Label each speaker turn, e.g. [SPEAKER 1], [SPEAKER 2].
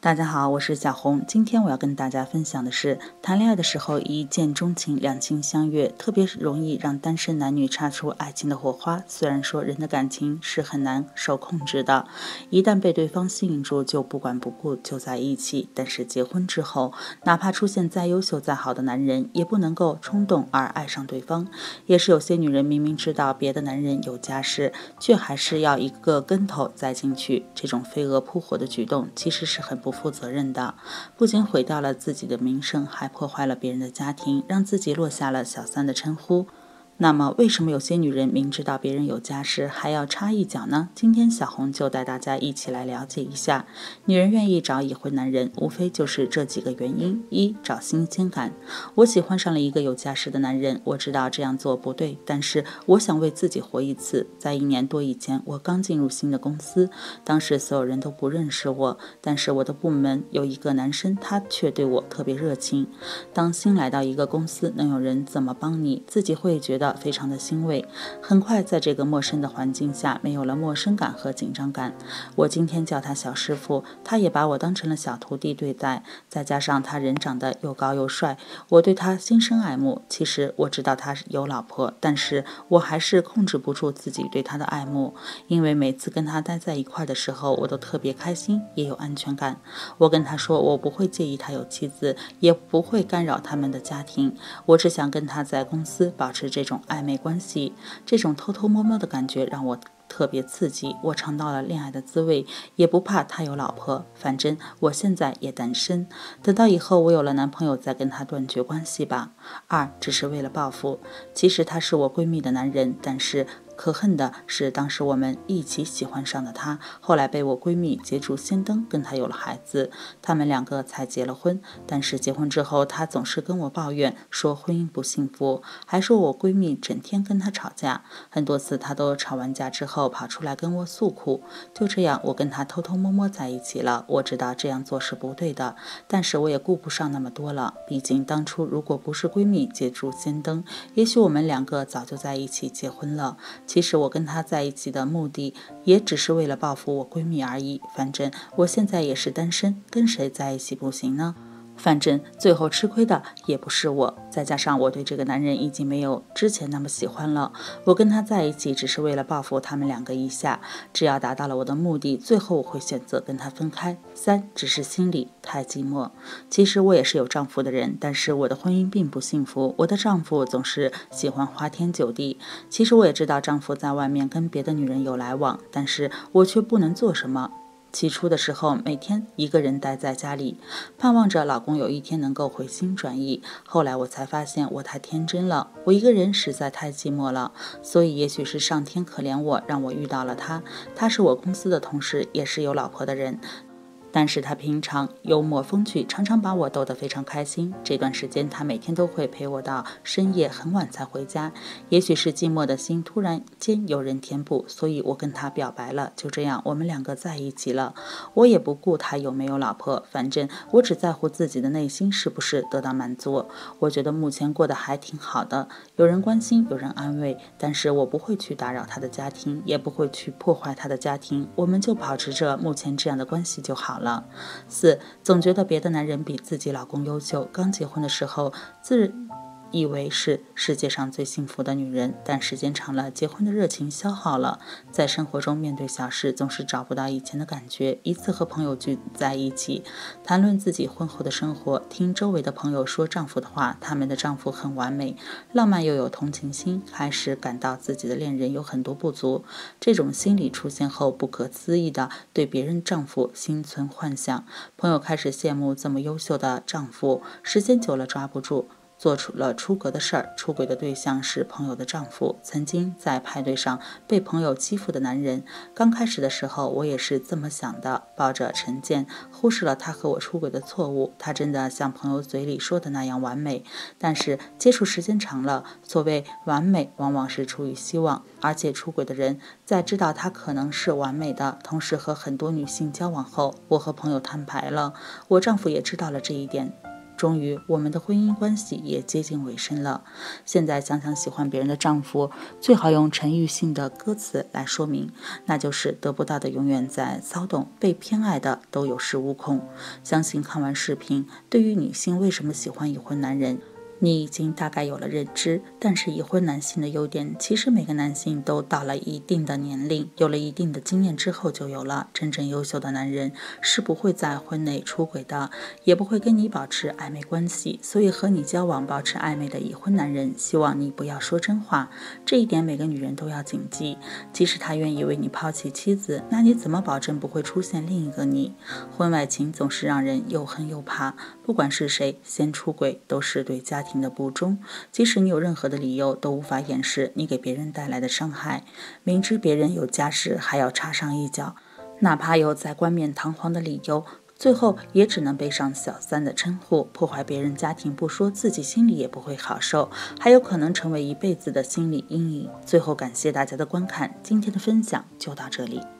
[SPEAKER 1] 大家好，我是小红。今天我要跟大家分享的是，谈恋爱的时候一见钟情，两情相悦，特别容易让单身男女擦出爱情的火花。虽然说人的感情是很难受控制的，一旦被对方吸引住，就不管不顾就在一起。但是结婚之后，哪怕出现再优秀再好的男人，也不能够冲动而爱上对方。也是有些女人明明知道别的男人有家室，却还是要一个跟头栽进去。这种飞蛾扑火的举动，其实是很不负责任的，不仅毁掉了自己的名声，还破坏了别人的家庭，让自己落下了小三的称呼。那么为什么有些女人明知道别人有家室还要插一脚呢？今天小红就带大家一起来了解一下，女人愿意找已婚男人，无非就是这几个原因：一、找新鲜感。我喜欢上了一个有家室的男人，我知道这样做不对，但是我想为自己活一次。在1年多以前，我刚进入新的公司，当时所有人都不认识我，但是我的部门有一个男生，他却对我特别热情。当新来到一个公司，能有人这么帮你，自己会觉得非常的欣慰。很快在这个陌生的环境下，没有了陌生感和紧张感。我今天叫他小师傅，他也把我当成了小徒弟对待，再加上他人长得又高又帅，我对他心生爱慕。其实我知道他有老婆，但是我还是控制不住自己对他的爱慕，因为每次跟他待在一块的时候，我都特别开心，也有安全感。我跟他说，我不会介意他有妻子，也不会干扰他们的家庭，我只想跟他在公司保持这种暧昧关系。这种偷偷摸摸的感觉让我特别刺激，我尝到了恋爱的滋味，也不怕他有老婆，反正我现在也单身，等到以后我有了男朋友再跟他断绝关系吧。二、只是为了报复。其实他是我闺蜜的男人，但是可恨的是，当时我们一起喜欢上了他，后来被我闺蜜捷足先登，跟他有了孩子，他们2个才结了婚。但是结婚之后，他总是跟我抱怨，说婚姻不幸福，还说我闺蜜整天跟他吵架，很多次他都吵完架之后跑出来跟我诉苦。就这样，我跟他偷偷摸摸在一起了。我知道这样做是不对的，但是我也顾不上那么多了，毕竟当初如果不是闺蜜捷足先登，也许我们2个早就在一起结婚了。其实我跟她在一起的目的也只是为了报复我闺蜜而已，反正我现在也是单身，跟谁在一起不行呢？反正最后吃亏的也不是我，再加上我对这个男人已经没有之前那么喜欢了，我跟他在一起只是为了报复他们2个一下，只要达到了我的目的，最后我会选择跟他分开。三、只是心里太寂寞。其实我也是有丈夫的人，但是我的婚姻并不幸福，我的丈夫总是喜欢花天酒地。其实我也知道丈夫在外面跟别的女人有来往，但是我却不能做什么。起初的时候，每天一个人待在家里，盼望着老公有一天能够回心转意。后来我才发现我太天真了，我一个人实在太寂寞了，所以也许是上天可怜我，让我遇到了他。他是我公司的同事，也是有老婆的人。但是他平常幽默风趣，常常把我逗得非常开心。这段时间他每天都会陪我到深夜很晚才回家，也许是寂寞的心突然间有人填补，所以我跟他表白了。就这样我们2个在一起了，我也不顾他有没有老婆，反正我只在乎自己的内心是不是得到满足。我觉得目前过得还挺好的，有人关心，有人安慰，但是我不会去打扰他的家庭，也不会去破坏他的家庭，我们就保持着目前这样的关系就好了。4. 总觉得别的男人比自己老公优秀，刚结婚的时候自以为是世界上最幸福的女人，但时间长了，结婚的热情消耗了，在生活中面对小事总是找不到以前的感觉。一次和朋友聚在一起，谈论自己婚后的生活，听周围的朋友说丈夫的话，他们的丈夫很完美，浪漫又有同情心，开始感到自己的恋人有很多不足。这种心理出现后，不可思议的对别人丈夫心存幻想，朋友开始羡慕这么优秀的丈夫，时间久了抓不住，做出了出格的事儿。出轨的对象是朋友的丈夫，曾经在派对上被朋友欺负的男人。刚开始的时候我也是这么想的，抱着成见，忽视了他和我出轨的错误。他真的像朋友嘴里说的那样完美，但是接触时间长了，所谓完美往往是出于希望，而且出轨的人在知道他可能是完美的，同时和很多女性交往后，我和朋友摊牌了，我丈夫也知道了这一点， 终于我们的婚姻关系也接近尾声了。现在想想喜欢别人的丈夫，最好用陈奕迅的歌词来说明，那就是得不到的永远在骚动，被偏爱的都有恃无恐。相信看完视频，对于女性为什么喜欢已婚男人，你已经大概有了认知。但是已婚男性的优点，其实每个男性都到了一定的年龄，有了一定的经验之后就有了。真正优秀的男人是不会在婚内出轨的，也不会跟你保持暧昧关系。所以和你交往保持暧昧的已婚男人，希望你不要说真话。这一点每个女人都要谨记。即使他愿意为你抛弃妻子，那你怎么保证不会出现另一个你？婚外情总是让人又恨又怕，不管是谁先出轨，都是对家庭的不忠。即使你有任何的理由，都无法掩饰你给别人带来的伤害。明知别人有家室，还要插上一脚，哪怕有再冠冕堂皇的理由，最后也只能背上小三的称呼。破坏别人家庭不说，自己心里也不会好受，还有可能成为一辈子的心理阴影。最后感谢大家的观看，今天的分享就到这里。